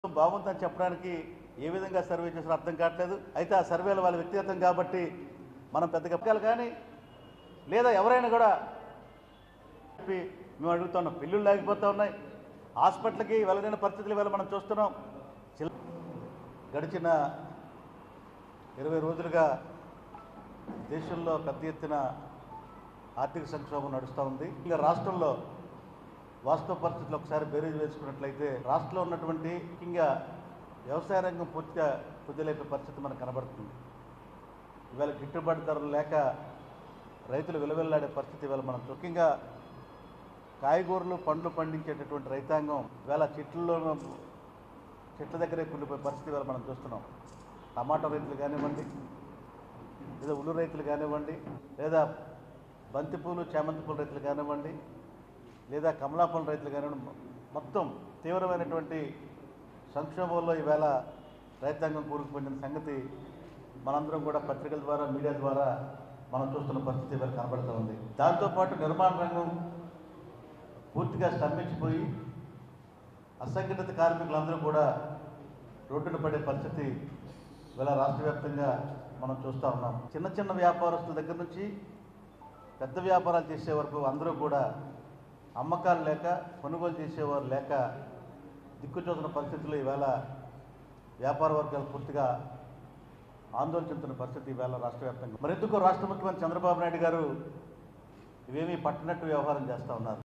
బాగుందని చెప్పడానికి ఏ విధంగా సర్వే చేసారో అర్థం కావట్లేదు. అయితే ఆ సర్వేలు వాళ్ళ వ్యక్తిగతం కాబట్టి మనం పెద్దగా చెప్పాలి. కానీ లేదా ఎవరైనా కూడా చెప్పి మేము అడుగుతున్నాం, పిల్లులు లేకపోతూ ఉన్నాయి, హాస్పిటల్కి వెళ్ళలేని పరిస్థితులు ఇవాళ మనం చూస్తున్నాం. గడిచిన 20 రోజులుగా దేశంలో పెద్ద ఎత్తున ఆర్థిక సంక్షోభం నడుస్తూ ఉంది. ఇంకా రాష్ట్రంలో వాస్తవ పరిస్థితులు ఒకసారి బేరీజ్ వేసుకున్నట్లయితే రాష్ట్రంలో ఉన్నటువంటి ముఖ్యంగా వ్యవసాయ రంగం పూర్తిగా కుదిలేపే పరిస్థితి మనకు కనబడుతుంది. ఇవాళ గిట్టుబాటు ధరలు లేక రైతులు విలువెల్లాడే పరిస్థితి ఇవాళ మనం ముఖ్యంగా కాయగూరలు పండ్లు పండించేటటువంటి రైతాంగం ఇవాళ చెట్ల దగ్గరే కుళ్ళిపోయే పరిస్థితి ఇవాళ మనం చూస్తున్నాం. టమాటా రైతులు కానివ్వండి, లేదా ఉల్లి రైతులు కానివ్వండి, లేదా బంతిపూలు చామంతి పూల రైతులు కానివ్వండి, లేదా కమలాపూల రైతులు కానివ్వండి, మొత్తం తీవ్రమైనటువంటి సంక్షోభంలో ఈవేళ రైతాంగం కూరుకుపోయిన సంగతి మనందరం కూడా పత్రికల ద్వారా మీడియా ద్వారా మనం చూస్తున్న పరిస్థితి ఇవాళ కనబడుతూ ఉంది. దాంతోపాటు నిర్మాణ రంగం పూర్తిగా స్తంభించిపోయి అసంఘటిత కార్మికులందరూ కూడా రోడ్డున పడే పరిస్థితి ఇవాళ రాష్ట్ర వ్యాప్తంగా మనం చూస్తూ ఉన్నాం. చిన్న చిన్న వ్యాపారస్తుల దగ్గర నుంచి పెద్ద వ్యాపారాలు చేసే వరకు అందరూ కూడా అమ్మకాలు లేక కొనుగోలు చేసేవారు లేక దిక్కుచోసిన పరిస్థితుల్లో ఈవేళ వ్యాపార వర్గాలు పూర్తిగా ఆందోళన చెందుతున్న పరిస్థితి ఈవేళ రాష్ట్ర వ్యాప్తంగా. మరెందుకో రాష్ట్ర ముఖ్యమంత్రి చంద్రబాబు నాయుడు గారు ఇవేమీ పట్టినట్టు వ్యవహారం చేస్తూ ఉన్నారు.